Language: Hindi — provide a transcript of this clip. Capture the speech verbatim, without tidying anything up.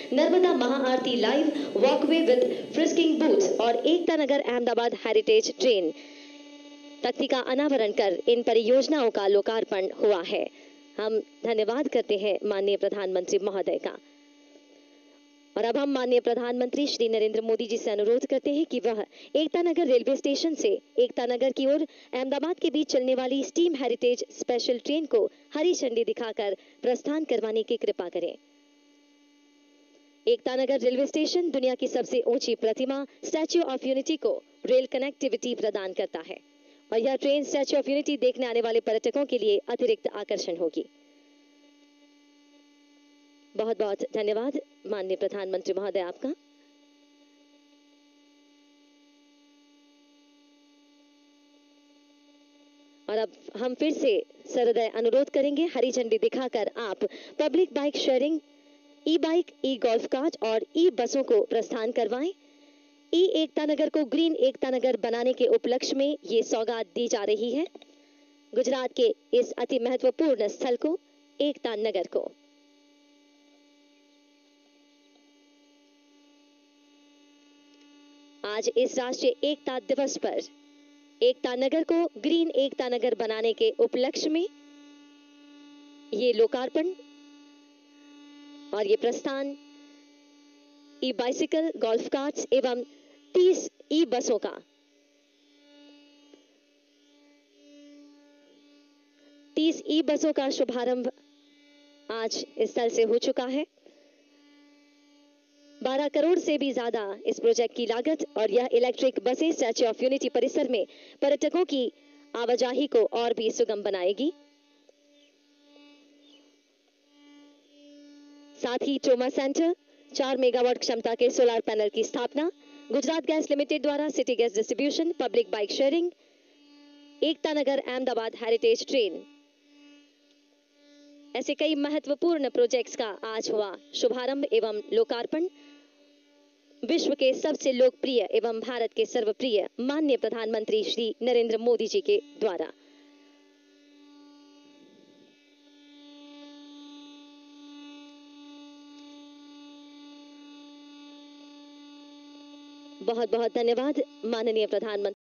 नर्मदा महाआरती live, walkway with frisking booths और एकता नगर अहमदाबाद हेरिटेज ट्रेन तख्ती का अनावरण कर इन परियोजनाओं का लोकार्पण हुआ है। हम धन्यवाद करते हैं माननीय प्रधानमंत्री महोदय का। और अब हम माननीय प्रधानमंत्री श्री नरेंद्र मोदी जी से अनुरोध करते हैं कि वह एकता नगर रेलवे स्टेशन से एकता नगर की ओर अहमदाबाद के बीच चलने वाली स्टीम हेरिटेज स्पेशल ट्रेन को हरी झंडी दिखाकर प्रस्थान करवाने की कृपा करें। एकता नगर रेलवे स्टेशन दुनिया की सबसे ऊंची प्रतिमा स्टैच्यू ऑफ यूनिटी को रेल कनेक्टिविटी प्रदान करता है और यह ट्रेन स्टैच्यू ऑफ यूनिटी देखने आने वाले पर्यटकों के लिए अतिरिक्त आकर्षण होगी। बहुत बहुत धन्यवाद माननीय प्रधानमंत्री महोदय आपका। और अब हम फिर से सहृदय अनुरोध करेंगे, हरी झंडी दिखाकर आप public bike sharing, e bike, e golf cart और ई बसों को प्रस्थान करवाएं। ई एकता नगर को ग्रीन एकता नगर बनाने के उपलक्ष्य में ये सौगात दी जा रही है गुजरात के इस अति महत्वपूर्ण स्थल को, एकता नगर को। आज इस राष्ट्रीय एकता दिवस पर एकता नगर को ग्रीन एकता नगर बनाने के उपलक्ष्य में ये लोकार्पण और ये प्रस्थान ई बाइसिकल, गोल्फ कार्ट्स एवं तीस ई बसों का तीस ई बसों का शुभारंभ आज इस स्थल से हो चुका है। बारह करोड़ से भी ज्यादा इस प्रोजेक्ट की लागत और यह इलेक्ट्रिक बसें स्टैच्यू ऑफ यूनिटी परिसर में पर्यटकों की आवाजाही को और भी सुगम बनाएगी। साथ ही ट्रोमा सेंटर, चार मेगावाट क्षमता के सोलर पैनल की स्थापना, गुजरात गैस लिमिटेड द्वारा city gas distribution, public bike sharing, Ekta Nagar Ahmedabad heritage train, ऐसे कई महत्वपूर्ण प्रोजेक्ट्स का आज हुआ शुभारंभ एवं लोकार्पण। विश्व के सबसे लोकप्रिय एवं भारत के सर्वप्रिय माननीय प्रधानमंत्री श्री नरेंद्र मोदी जी के द्वारा। बहुत बहुत धन्यवाद माननीय प्रधानमंत्री।